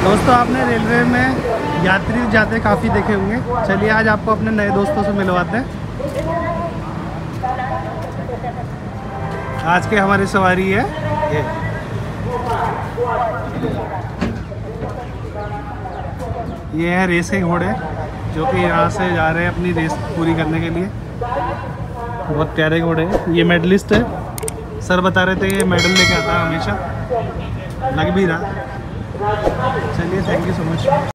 दोस्तों आपने रेलवे में यात्री जाते काफ़ी देखे होंगे। चलिए आज आपको अपने नए दोस्तों से मिलवाते हैं। आज के हमारी सवारी है ये है रेस के घोड़े, जो कि यहाँ से जा रहे हैं अपनी रेस पूरी करने के लिए। बहुत प्यारे घोड़े हैं। ये मेडलिस्ट है, सर बता रहे थे ये मेडल लेके आता है हमेशा, लग भी रहा। चलिए थैंक यू सो मच।